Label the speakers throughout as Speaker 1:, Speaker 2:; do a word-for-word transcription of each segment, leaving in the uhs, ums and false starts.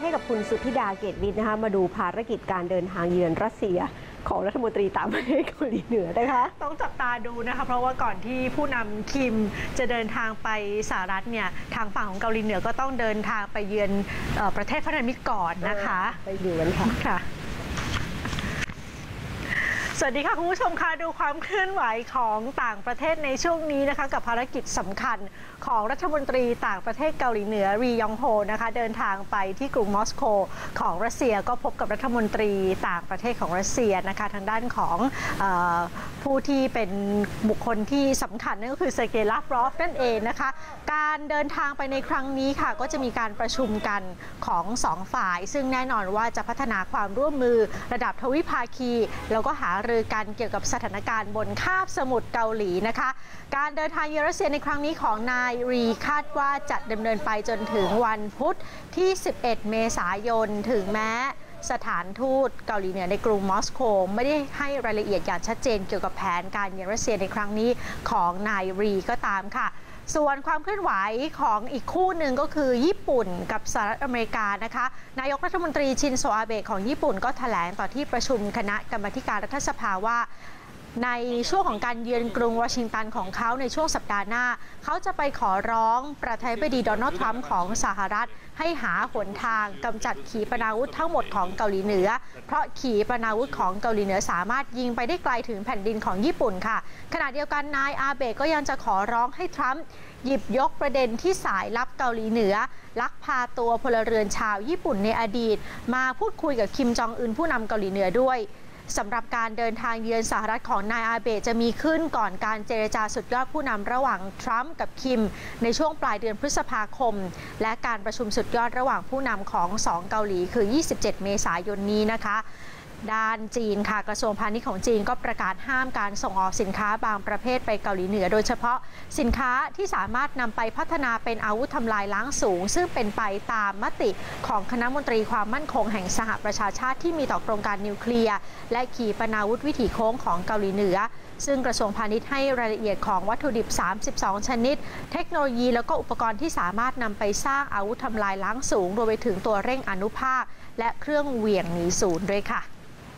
Speaker 1: ให้กับคุณสุทธิดาเกตวิทย์นะคะมาดูภารกิจการเดินทางเยือนรัสเซียของรัฐมนตรีต่างประเทศเกาหลีเหนือนะคะ
Speaker 2: ต้องจับตาดูนะคะเพราะว่าก่อนที่ผู้นำคิมจะเดินทางไปสหรัฐเนี่ยทางฝั่งของเกาหลีเหนือก็ต้องเดินทางไปเยือนประเทศพันธมิตรก่อนนะคะ
Speaker 1: ไปดูกันค่ะ
Speaker 2: ค่ะสวัสดีค่ะคุณผู้ชมค่ะดูความเคลื่อนไหวของต่างประเทศในช่วงนี้นะคะกับภารกิจสำคัญของรัฐมนตรีต่างประเทศเกาหลีเหนือรียองโฮนะคะเดินทางไปที่กรุงมอสโกของรัสเซียก็พบกับรัฐมนตรีต่างประเทศของรัสเซียนะคะทางด้านของเอ่อผู้ที่เป็นบุคคลที่สำคัญนั่นก็คือเซอร์เกย์ ลาฟรอฟนั่นเองนะคะการเดินทางไปในครั้งนี้ค่ะก็จะมีการประชุมกันของสองฝ่ายซึ่งแน่นอนว่าจะพัฒนาความร่วมมือระดับทวิภาคีแล้วก็หารือกันเกี่ยวกับสถานการณ์บนคาบสมุทรเกาหลีนะคะการเดินทางเยือนรัสเซียในครั้งนี้ของนายรีคาดว่าจะดำเนินไปจนถึงวันพุธที่สิบเอ็ดเมษายนถึงแม้สถานทูตเกาหลีเหนือในกรุงมอสโกไม่ได้ให้รายละเอียดอย่างชัดเจนเกี่ยวกับแผนการเยือนรัสเซียในครั้งนี้ของนายรีก็ตามค่ะส่วนความเคลื่อนไหวของอีกคู่หนึ่งก็คือญี่ปุ่นกับสหรัฐอเมริกานะคะนายกรัฐมนตรีชินโซอาเบะของญี่ปุ่นก็แถลงต่อที่ประชุมคณะกรรมาการรัฐสภาว่าในช่วงของการเยือนกรุงวอชิงตันของเขาในช่วงสัปดาห์หน้าเขาจะไปขอร้องประธานาธิบดีโดนัลด์ทรัมป์ของสหรัฐให้หาหนทางกำจัดขีปนาวุธทั้งหมดของเกาหลีเหนือเพราะขีปนาวุธของเกาหลีเหนือสามารถยิงไปได้ไกลถึงแผ่นดินของญี่ปุ่นค่ะขณะเดียวกันนายอาเบะก็ยังจะขอร้องให้ทรัมป์หยิบยกประเด็นที่สายลับเกาหลีเหนือลักพาตัวพลเรือนชาวญี่ปุ่นในอดีตมาพูดคุยกับคิมจองอึนผู้นำเกาหลีเหนือด้วยสำหรับการเดินทางเยือนสหรัฐของนายอาเบะจะมีขึ้นก่อนการเจรจาสุดยอดผู้นำระหว่างทรัมป์กับคิมในช่วงปลายเดือนพฤษภาคมและการประชุมสุดยอดระหว่างผู้นำของสองเกาหลีคือยี่สิบเจ็ดเมษายนนี้นะคะด้านจีนค่ะกระทรวงพาณิชย์ของจีนก็ประกาศห้ามการส่งออกสินค้าบางประเภทไปเกาหลีเหนือโดยเฉพาะสินค้าที่สามารถนำไปพัฒนาเป็นอาวุธทำลายล้างสูงซึ่งเป็นไปตามมติของคณะมนตรีความมั่นคงแห่งสหประชาชาติที่มีต่อโครงการนิวเคลียร์และขีปนาวุธวิถีโค้งของเกาหลีเหนือซึ่งกระทรวงพาณิชย์ให้รายละเอียดของวัตถุดิบสามสิบสองชนิดเทคโนโลยีแล้วก็อุปกรณ์ที่สามารถนำไปสร้างอาวุธทำลายล้างสูงรวมไปถึงตัวเร่งอนุภาคและเครื่องเหวี่ยงหนีศูนย์ด้วยค่ะ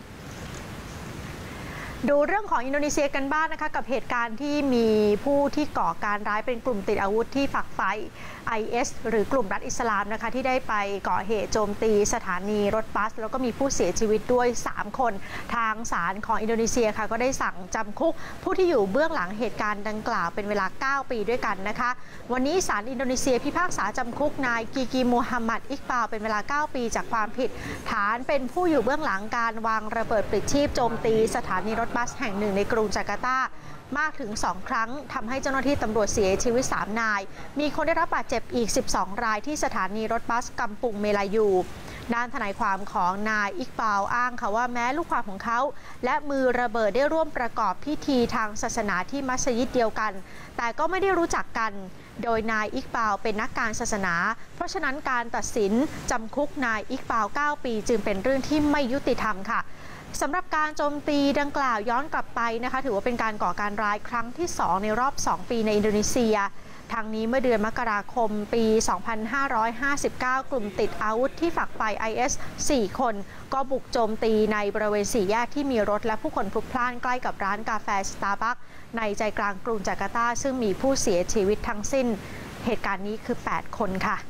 Speaker 2: ดูเรื่องของอินโดนีเซียกันบ้าง นะคะกับเหตุการณ์ที่มีผู้ที่ก่อการร้ายเป็นกลุ่มติดอาวุธที่ฝักใฝ่ ไอ เอส หรือกลุ่มรัฐอิสลามนะคะที่ได้ไปก่อเหตุโจมตีสถานีรถบัสแล้วก็มีผู้เสียชีวิตด้วยสามคนทางศาลของอินโดนีเซียค่ะก็ได้สั่งจำคุกผู้ที่อยู่เบื้องหลังเหตุการณ์ดังกล่าวเป็นเวลาเก้าปีด้วยกันนะคะวันนี้ศาลอินโดนีเซียพิพากษาจำคุกนายกีกีมูฮัมหมัดอิกบาลเป็นเวลาเก้าปีจากความผิดฐานเป็นผู้อยู่เบื้องหลังการวางระเบิดปลิดชีพโจมตีสถานีรถบัสแห่งหนึ่งในกรุงจาการ์ตามากถึงสองครั้งทำให้เจ้าหน้าที่ตำรวจเสียชีวิตสามนายมีคนได้รับบาดเจ็บอีกสิบสองรายที่สถานีรถบัสกัมปุงเมลายูด้านทนายความของนายอิกบาลอ้างค่ะว่าแม้ลูกความของเขาและมือระเบิดได้ร่วมประกอบพิธีทางศาสนาที่มัสยิดเดียวกันแต่ก็ไม่ได้รู้จักกันโดยนายอิกบาลเป็นนักการศาสนาเพราะฉะนั้นการตัดสินจำคุกนายอิกบาลเก้าปีจึงเป็นเรื่องที่ไม่ยุติธรรมค่ะสำหรับการโจมตีดังกล่าวย้อนกลับไปนะคะถือว่าเป็นการก่อการร้ายครั้งที่สองในรอบสองปีในอินโดนีเซียทางนี้เมื่อเดือนมกราคมปีสองพันห้าร้อยห้าสิบเก้ากลุ่มติดอาวุธที่ฝักใฝ่ ไอ เอส สี่คนก็บุกโจมตีในบริเวณสี่แยกที่มีรถและผู้คนพลุกพล่านใกล้กับร้านกาแฟสตาร์บัคในใจกลางกรุงจาการ์ตาซึ่งมีผู้เสียชีวิตทั้งสิ้นเหตุการณ์นี้คือแปดคนค่ะ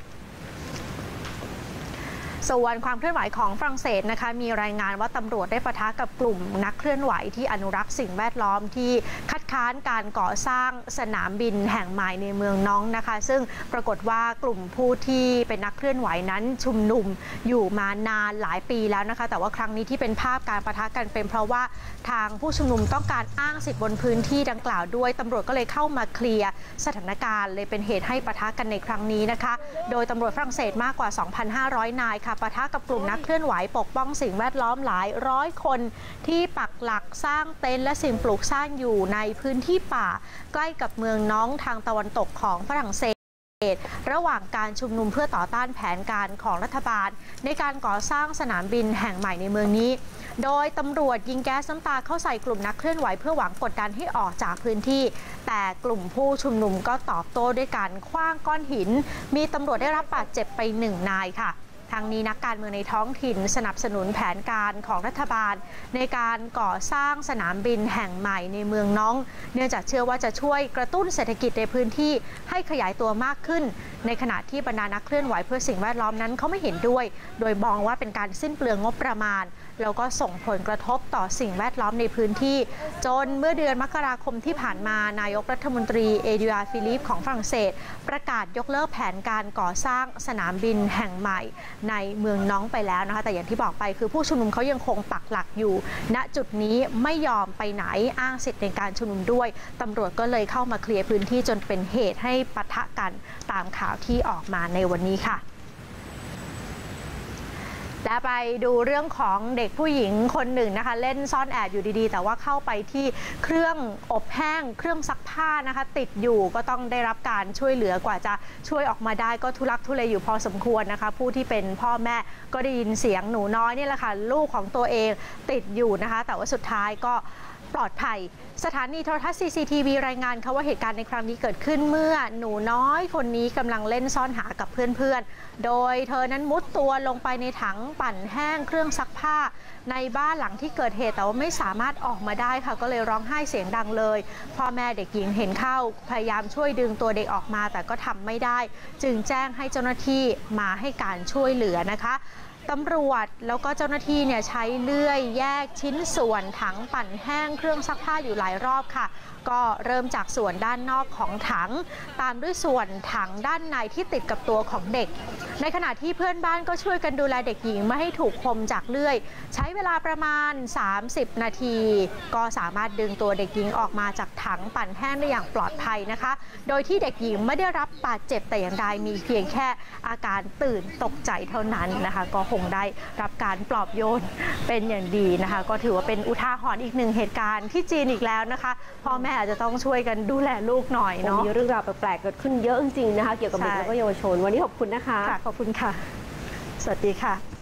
Speaker 2: ส่วนความเคลื่อนไหวของฝรั่งเศสนะคะมีรายงานว่าตำรวจได้ปะทะกับกลุ่มนักเคลื่อนไหวที่อนุรักษ์สิ่งแวดล้อมที่คัดค้านการก่อสร้างสนามบินแห่งใหม่ในเมืองน้องนะคะซึ่งปรากฏว่ากลุ่มผู้ที่เป็นนักเคลื่อนไหวนั้นชุมนุมอยู่มานานหลายปีแล้วนะคะแต่ว่าครั้งนี้ที่เป็นภาพการปะทะกันเป็นเพราะว่าทางผู้ชุมนุมต้องการอ้างสิทธิ์บนพื้นที่ดังกล่าวด้วยตำรวจก็เลยเข้ามาเคลียร์สถานการณ์เลยเป็นเหตุให้ปะทะกันในครั้งนี้นะคะโดยตำรวจฝรั่งเศสมากกว่า สองพันห้าร้อย นายค่ะปะทะกับกลุ่มนักเคลื่อนไหวปกป้องสิ่งแวดล้อมหลายร้อยคนที่ปักหลักสร้างเต็นท์และสิ่งปลูกสร้างอยู่ในพื้นที่ป่าใกล้กับเมืองน้องทางตะวันตกของฝรั่งเศสระหว่างการชุมนุมเพื่อต่อต้านแผนการของรัฐบาลในการก่อสร้างสนามบินแห่งใหม่ในเมืองนี้โดยตำรวจยิงแก๊สน้ำตาเข้าใส่กลุ่มนักเคลื่อนไหวเพื่อหวังกดดันให้ออกจากพื้นที่แต่กลุ่มผู้ชุมนุมก็ตอบโต้ด้วยการขว้างก้อนหินมีตำรวจได้รับบาดเจ็บไปหนึ่งนายค่ะทางนี้นักการเมืองในท้องถิ่นสนับสนุนแผนการของรัฐบาลในการก่อสร้างสนามบินแห่งใหม่ในเมืองน้องเนื่องจากเชื่อว่าจะช่วยกระตุ้นเศรษฐกิจในพื้นที่ให้ขยายตัวมากขึ้นในขณะที่บรรดานักเคลื่อนไหวเพื่อสิ่งแวดล้อมนั้นเขาไม่เห็นด้วยโดยมองว่าเป็นการสิ้นเปลืองงบประมาณแล้วก็ส่งผลกระทบต่อสิ่งแวดล้อมในพื้นที่จนเมื่อเดือนมกราคมที่ผ่านมานายกรัฐมนตรีเอดูอาร์ดฟิลิปของฝรั่งเศสประกาศยกเลิกแผนการก่อสร้างสนามบินแห่งใหม่ในเมืองน้องไปแล้วนะคะแต่อย่างที่บอกไปคือผู้ชุมนุมเขายังคงปักหลักอยู่ณจุดนี้ไม่ยอมไปไหนอ้างสิทธิ์ในการชุมนุมด้วยตำรวจก็เลยเข้ามาเคลียร์พื้นที่จนเป็นเหตุให้ปะทะกันตามข่าวที่ออกมาในวันนี้ค่ะและไปดูเรื่องของเด็กผู้หญิงคนหนึ่งนะคะเล่นซ่อนแอบอยู่ดีๆแต่ว่าเข้าไปที่เครื่องอบแห้งเครื่องซักผ้านะคะติดอยู่ก็ต้องได้รับการช่วยเหลือกว่าจะช่วยออกมาได้ก็ทุลักทุเลอยู่พอสมควรนะคะผู้ที่เป็นพ่อแม่ก็ได้ยินเสียงหนูน้อยนี่แหละค่ะลูกของตัวเองติดอยู่นะคะแต่ว่าสุดท้ายก็ปลอดภัยสถานีโทรทัศน์ ซี ซี ที วี รายงานค่ะว่าเหตุการณ์ในครั้งนี้เกิดขึ้นเมื่อหนูน้อยคนนี้กำลังเล่นซ่อนหากับเพื่อนๆโดยเธอนั้นมุดตัวลงไปในถังปั่นแห้งเครื่องซักผ้าในบ้านหลังที่เกิดเหตุแต่ว่าไม่สามารถออกมาได้ค่ะก็เลยร้องไห้เสียงดังเลยพ่อแม่เด็กหญิงเห็นเข้าพยายามช่วยดึงตัวเด็กออกมาแต่ก็ทำไม่ได้จึงแจ้งให้เจ้าหน้าที่มาให้การช่วยเหลือนะคะตำรวจแล้วก็เจ้าหน้าที่เนี่ยใช้เลื่อยแยกชิ้นส่วนถังปั่นแห้งเครื่องซักผ้าอยู่หลายรอบค่ะก็เริ่มจากส่วนด้านนอกของถังตามด้วยส่วนถังด้านในที่ติดกับตัวของเด็กในขณะที่เพื่อนบ้านก็ช่วยกันดูแลเด็กหญิงไม่ให้ถูกคมจากเลื่อยใช้เวลาประมาณสามสิบนาทีก็สามารถดึงตัวเด็กหญิงออกมาจากถังปั่นแห้งได้อย่างปลอดภัยนะคะโดยที่เด็กหญิงไม่ได้รับบาดเจ็บแต่อย่างใดมีเพียงแค่อาการตื่นตกใจเท่านั้นนะคะก็คงได้รับการปลอบโยนเป็นอย่างดีนะคะก็ถือว่าเป็นอุทาหรณ์อีกหนึ่งเหตุการณ์ที่จีนอีกแล้วนะคะพ่อแม่อาจจะต้องช่วยกันดูแลลูกหน่อยเนาะ
Speaker 1: มีเรื่องราวแปลกๆเกิดขึ้นเยอะจริงๆนะคะเกี่ยวกับเด็กและก็เยาวชนวันนี้ขอบคุณนะคะ
Speaker 2: ค่ะขอบคุณค่ะสวัสดีค่ะ